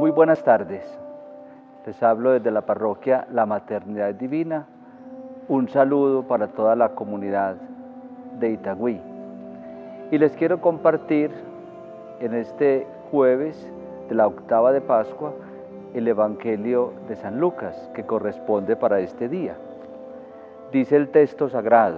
Muy buenas tardes. Les hablo desde la parroquia La Maternidad Divina. Un saludo para toda la comunidad de Itagüí. Y les quiero compartir en este jueves de la octava de Pascua el Evangelio de San Lucas, que corresponde para este día. Dice el texto sagrado: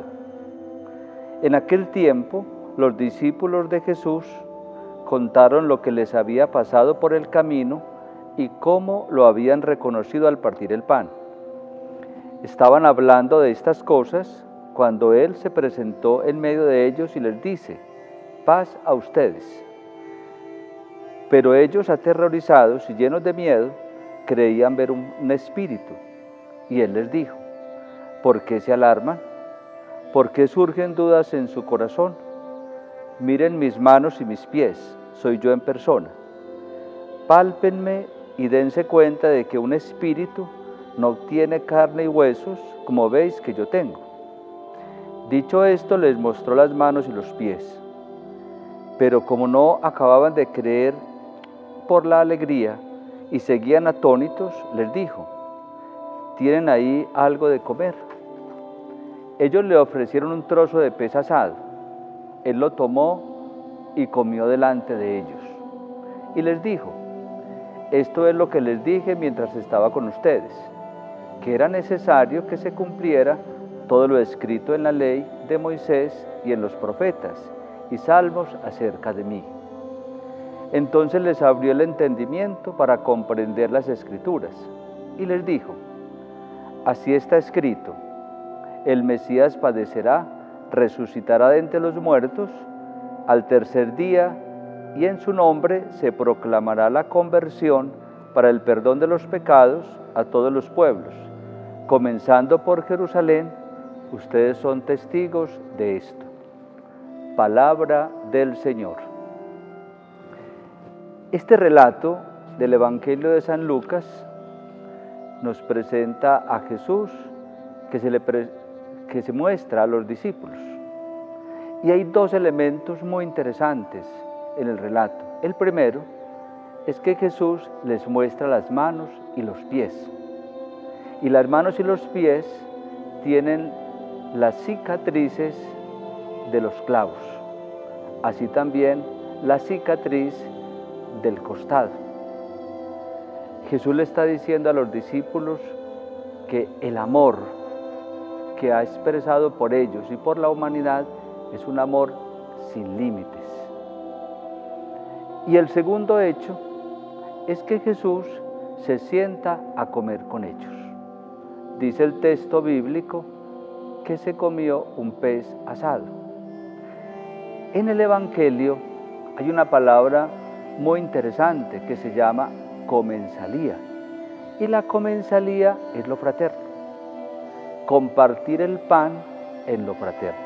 en aquel tiempo, los discípulos de Jesús contaron lo que les había pasado por el camino y cómo lo habían reconocido al partir el pan. Estaban hablando de estas cosas cuando Él se presentó en medio de ellos y les dice: paz a ustedes. Pero ellos, aterrorizados y llenos de miedo, creían ver un espíritu. Y Él les dijo: ¿por qué se alarman? ¿Por qué surgen dudas en su corazón? Miren mis manos y mis pies, soy yo en persona. Pálpenme y dense cuenta de que un espíritu no tiene carne y huesos, como veis que yo tengo. Dicho esto, les mostró las manos y los pies. Pero como no acababan de creer por la alegría y seguían atónitos, les dijo: ¿tienen ahí algo de comer? Ellos le ofrecieron un trozo de pez asado. Él lo tomó y comió delante de ellos. Y les dijo: esto es lo que les dije mientras estaba con ustedes, que era necesario que se cumpliera todo lo escrito en la ley de Moisés y en los profetas y salmos acerca de mí. Entonces les abrió el entendimiento para comprender las Escrituras y les dijo: así está escrito, el Mesías padecerá, resucitará de entre los muertos al tercer día, y en su nombre se proclamará la conversión para el perdón de los pecados a todos los pueblos, comenzando por Jerusalén. Ustedes son testigos de esto. Palabra del Señor. Este relato del Evangelio de San Lucas nos presenta a Jesús que se muestra a los discípulos. Y hay dos elementos muy interesantes en el relato. El primero es que Jesús les muestra las manos y los pies. Y las manos y los pies tienen las cicatrices de los clavos, así también la cicatriz del costado. Jesús le está diciendo a los discípulos que el amor que ha expresado por ellos y por la humanidad es un amor sin límites. Y el segundo hecho es que Jesús se sienta a comer con ellos. Dice el texto bíblico que se comió un pez asado. En el Evangelio hay una palabra muy interesante que se llama comensalía. Y la comensalía es lo fraterno. Compartir el pan en lo fraterno.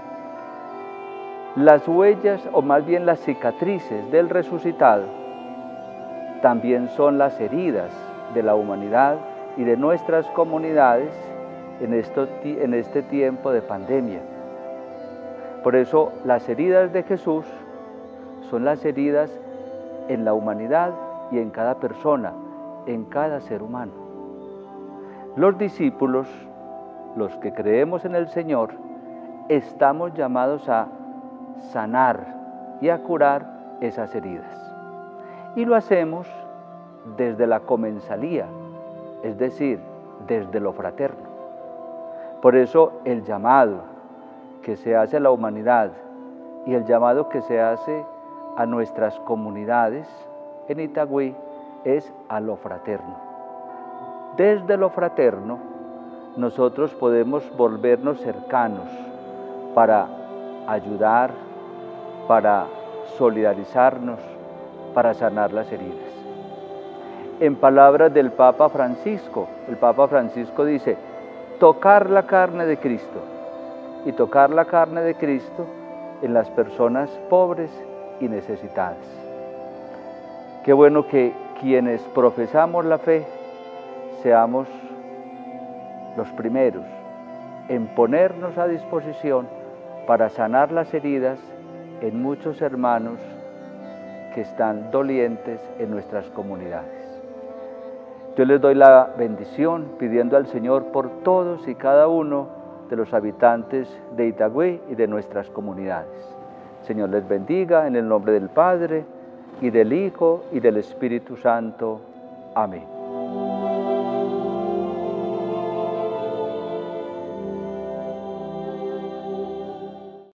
Las huellas, o más bien las cicatrices del resucitado, también son las heridas de la humanidad y de nuestras comunidades en este tiempo de pandemia. Por eso las heridas de Jesús son las heridas en la humanidad y en cada persona, en cada ser humano. Los discípulos, los que creemos en el Señor, estamos llamados a sanar y a curar esas heridas. Y lo hacemos desde la comensalía, es decir, desde lo fraterno. Por eso el llamado que se hace a la humanidad y el llamado que se hace a nuestras comunidades en Itagüí es a lo fraterno. Desde lo fraterno nosotros podemos volvernos cercanos para ayudar, para solidarizarnos, para sanar las heridas. En palabras del Papa Francisco, el Papa Francisco dice: tocar la carne de Cristo, y tocar la carne de Cristo en las personas pobres y necesitadas. Qué bueno que quienes profesamos la fe seamos los primeros en ponernos a disposición para sanar las heridas en muchos hermanos que están dolientes en nuestras comunidades. Yo les doy la bendición pidiendo al Señor por todos y cada uno de los habitantes de Itagüí y de nuestras comunidades. Señor les bendiga en el nombre del Padre, y del Hijo, y del Espíritu Santo. Amén.